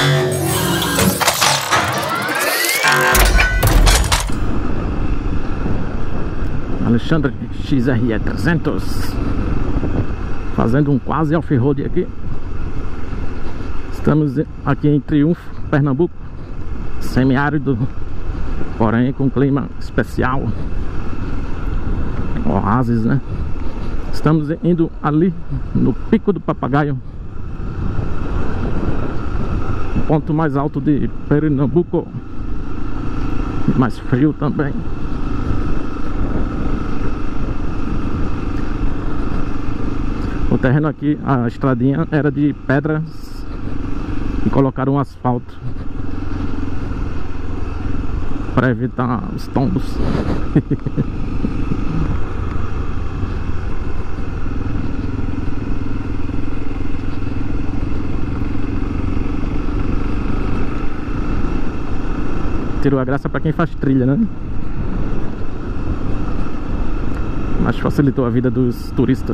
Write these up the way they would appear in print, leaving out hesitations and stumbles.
Alexandre XRE 300, fazendo um quase off-road aqui. Estamos aqui em Triunfo, Pernambuco, semiárido, porém com clima especial, oásis, né? Estamos indo ali no Pico do Papagaio, o ponto mais alto de Pernambuco, mais frio também. O terreno aqui, a estradinha era de pedras e colocaram um asfalto para evitar os tombos. Tirou a graça para quem faz trilha, né? Mas facilitou a vida dos turistas.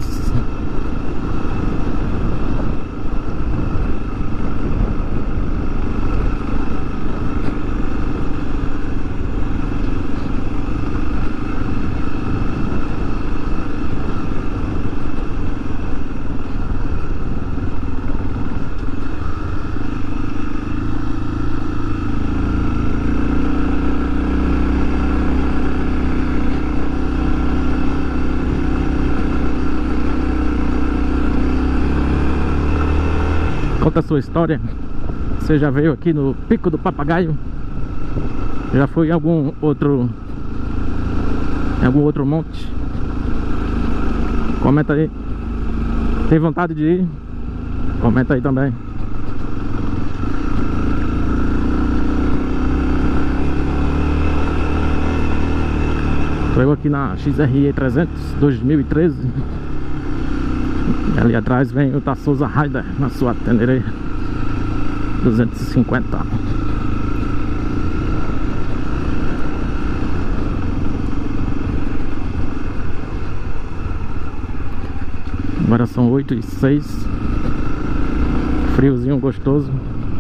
Conta a sua história. Você já veio aqui no Pico do Papagaio? Já foi em algum outro monte? Comenta aí. Tem vontade de ir? Comenta aí também. Tô eu aqui na XRE 300 2013. Ali atrás vem o Tassosa Raider na sua Teneré 250. Agora são 8h06. Friozinho gostoso.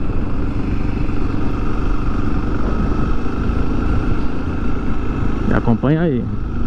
Me acompanha aí.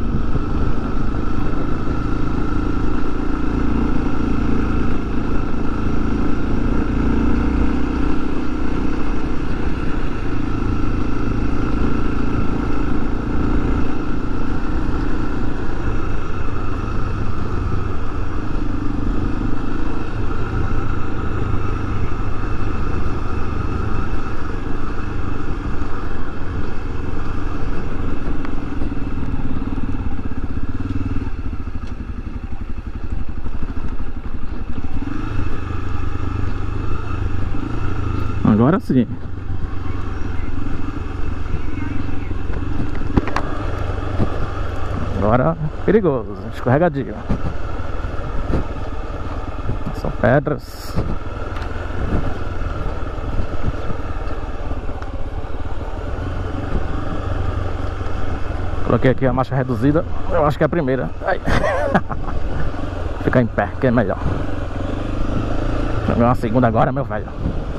Agora sim. Agora perigoso, escorregadio. São pedras. Coloquei aqui a marcha reduzida. Eu acho que é a primeira. Ai. Ficar em pé, que é melhor. Pegar uma segunda agora, meu velho.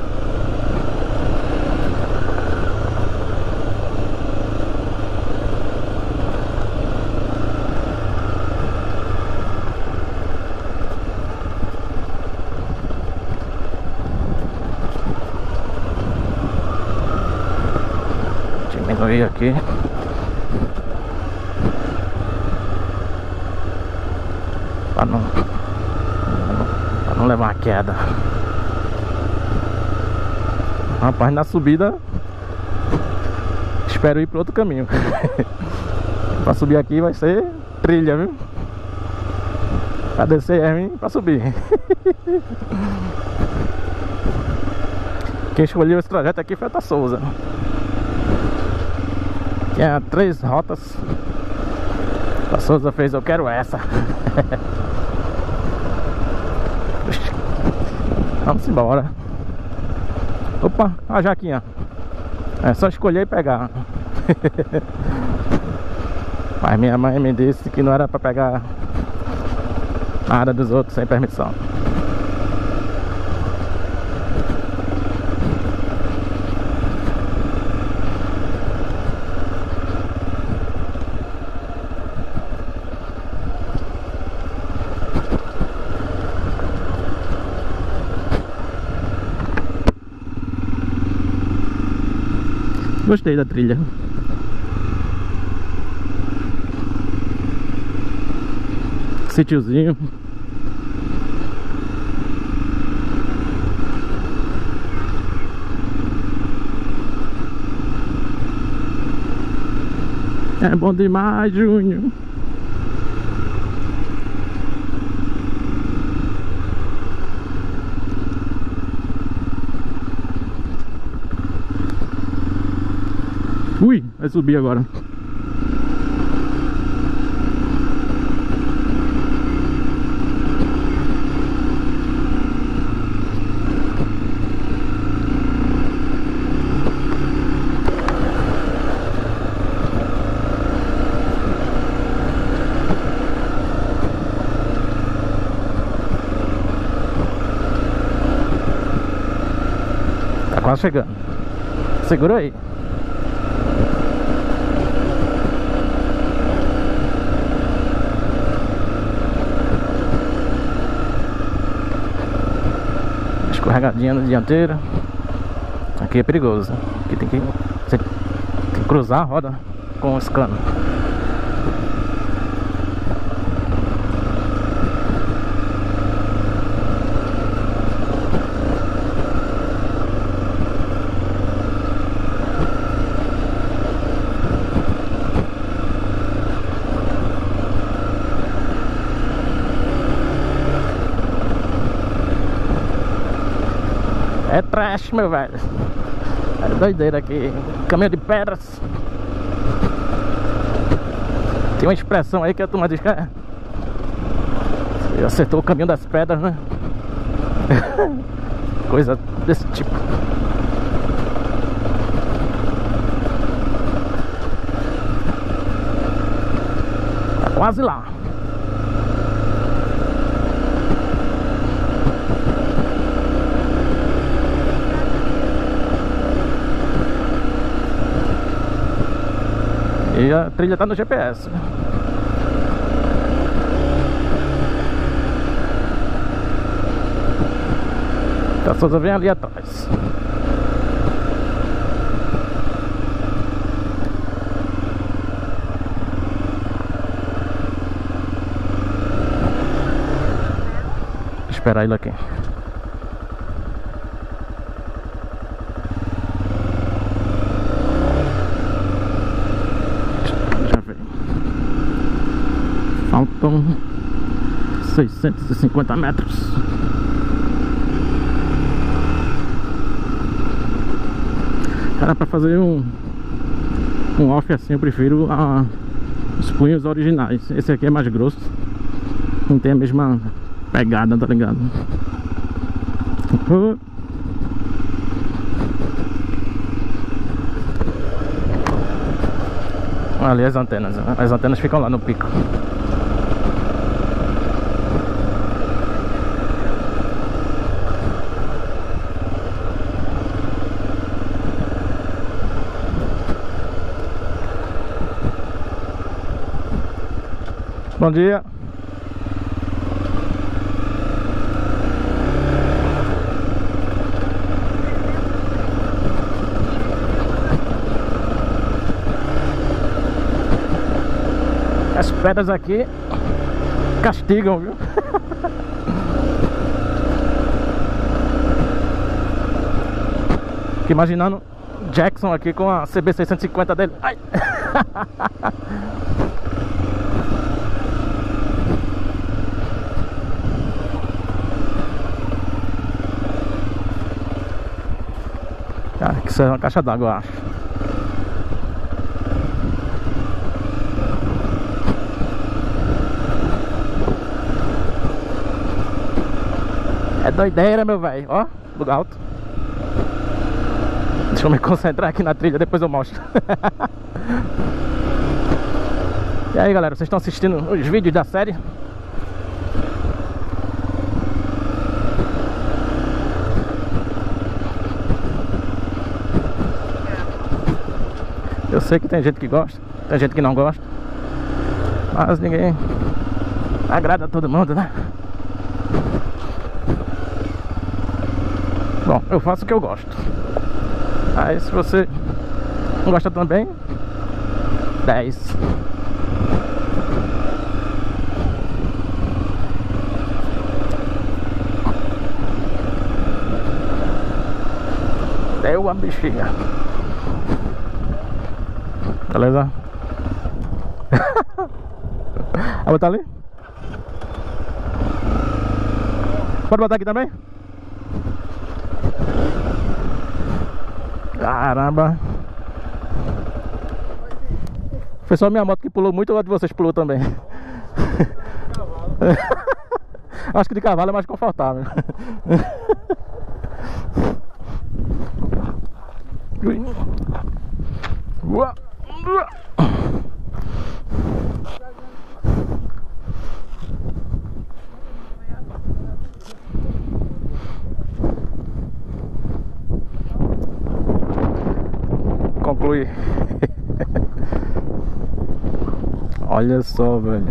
Diminuir aqui. Pra não levar uma queda. Rapaz, na subida espero ir para outro caminho. Pra subir aqui vai ser trilha, viu? Pra descer é ruim, pra subir. Quem escolheu esse trajeto aqui foi a Tassosa. Tinha 3 rotas. A Tassosa fez, eu quero essa. Vamos embora. Opa, a jaquinha. É só escolher e pegar. Mas minha mãe me disse que não era pra pegar nada dos outros sem permissão. Gostei da trilha. Sítiozinho. É bom demais, Júnior. Ui, vai subir agora. Tá quase chegando. Segura aí. Escorregadinha na dianteira. Aqui é perigoso. Aqui você tem que cruzar a roda com esse cano. É trash, meu velho. É doideira aqui. Caminho de pedras. Tem uma expressão aí que a turma diz que é... Você acertou o caminho das pedras, né? Coisa desse tipo. Tá quase lá. E a trilha tá no GPS. A Souza vem ali atrás. Vou esperar ele aqui. Faltam 650 metros. Cara, pra fazer um off assim eu prefiro os punhos originais. Esse aqui é mais grosso, não tem a mesma pegada, tá ligado? Ali as antenas ficam lá no pico. Bom dia. As pedras aqui castigam, viu? Fico imaginando Jackson aqui com a CB650 dele. Ai! Cara, que isso é uma caixa d'água, eu acho. É doideira, meu velho. Ó, lugar alto. Deixa eu me concentrar aqui na trilha, depois eu mostro. E aí, galera, vocês estão assistindo os vídeos da série? Eu sei que tem gente que gosta, tem gente que não gosta, mas ninguém agrada a todo mundo, né? Bom, eu faço o que eu gosto. Aí se você Não gosta também? 10. Deu a bexiga. Beleza? Vai botar ali? Pode botar aqui também? Caramba. Foi só minha moto que pulou muito ou a de vocês pulou também? Acho que de cavalo é mais confortável. Conclui. Olha só, velho.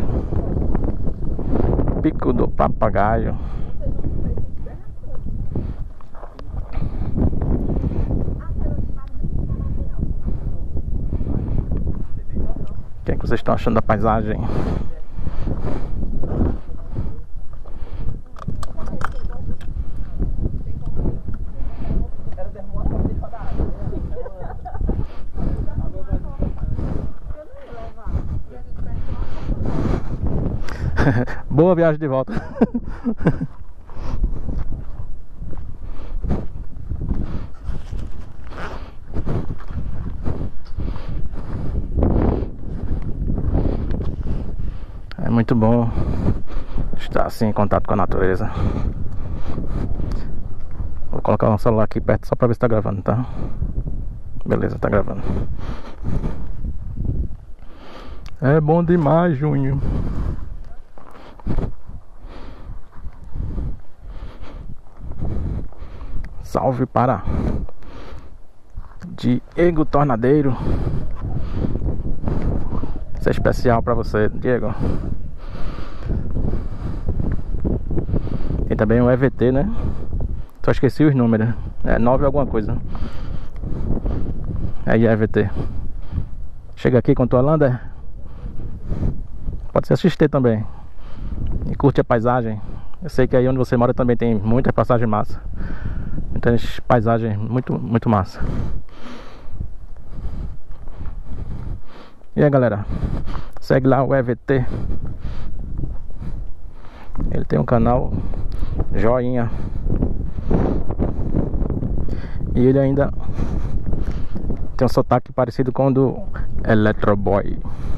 Pico do Papagaio. O que é que vocês estão achando da paisagem? Boa viagem de volta. É muito bom estar assim em contato com a natureza. Vou colocar o celular aqui perto só pra ver se tá gravando, tá? Beleza, tá gravando. É bom demais, Júnior. Salve para Diego Tornadeiro. Isso é especial pra você, Diego. Tem também um EVT, né? Só esqueci os números. É 9 alguma coisa. Aí EVT. Chega aqui com tua Lander. Pode se assistir também. E curte a paisagem. Eu sei que aí onde você mora também tem muita passagem massa. Muitas paisagens muito massa. E aí, galera, segue lá o EVT. Ele tem um canal joinha. E ele ainda tem um sotaque parecido com o do Electroboy.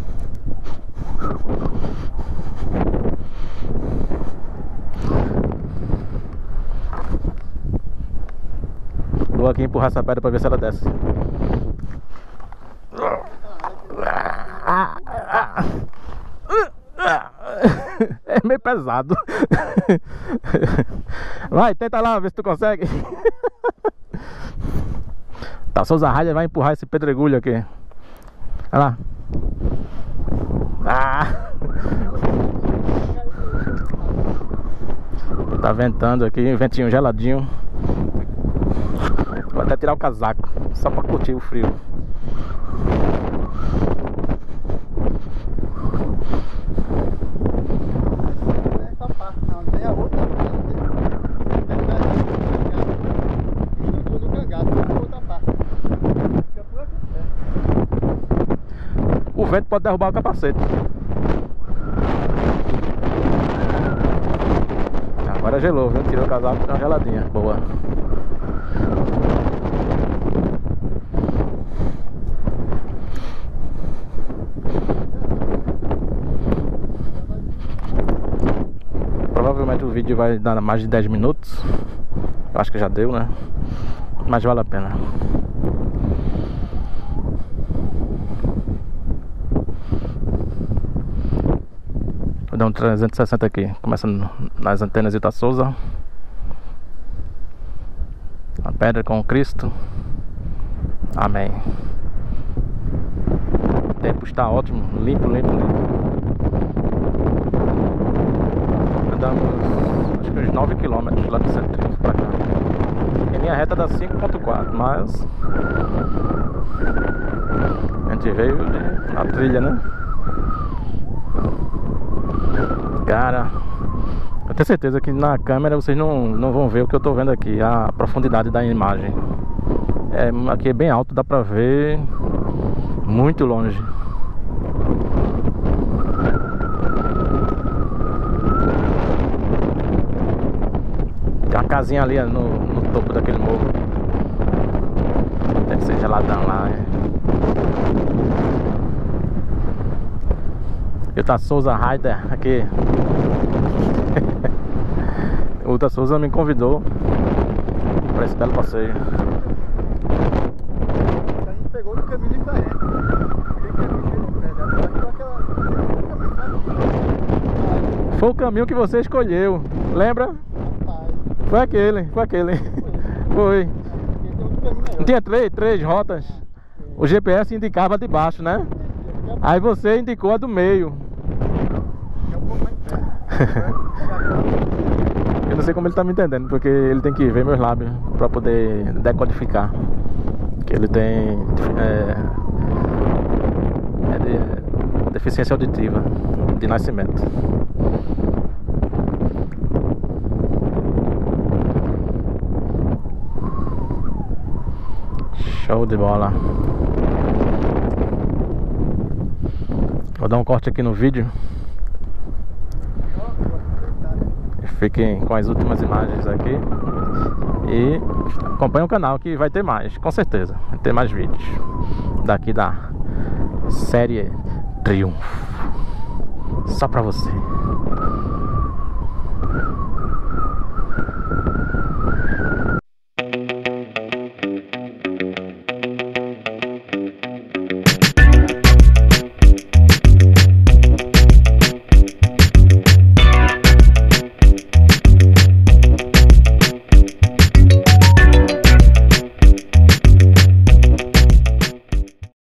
Vou aqui empurrar essa pedra pra ver se ela desce. É meio pesado. Vai, tenta lá, ver se tu consegue. Tá, Souza Rádio vai empurrar esse pedregulho aqui. Olha lá. Tá ventando aqui, ventinho geladinho. Vou até tirar o casaco, só pra curtir o frio. O vento pode derrubar o capacete. Agora gelou, viu? Tirou o casaco, deu uma geladinha. Boa. Provavelmente o vídeo vai dar mais de 10 minutos. Eu acho que já deu, né? Mas vale a pena. Vou dar um 360 aqui, começando nas antenas de Ita Souza. A pedra com o Cristo. Amém. O tempo está ótimo, limpo. Andamos acho que uns 9 km lá do centro pra cá. linha reta da 5.4, mas a gente veio na trilha, né? Cara, eu tenho certeza que na câmera vocês não vão ver o que eu tô vendo aqui, a profundidade da imagem. Aqui é bem alto, dá pra ver muito longe. Tem uma casinha ali no topo daquele morro. Deve ser geladão lá, Ilta Souza Rider aqui. O Ilta Souza me convidou para esse belo passeio. A gente pegou no caminho diferente. Foi o caminho que você escolheu, lembra? Foi aquele. Foi. Não tinha três rotas. O GPS indicava de baixo, né? Aí você indicou a do meio. Eu não sei como ele tá me entendendo, porque ele tem que ver meus lábios pra poder decodificar. Que ele tem deficiência auditiva de nascimento. Show de bola. Vou dar um corte aqui no vídeo. Fiquem com as últimas imagens aqui. E acompanhem o canal que vai ter mais, com certeza. Vai ter mais vídeos daqui da série Triunfo. Só pra você.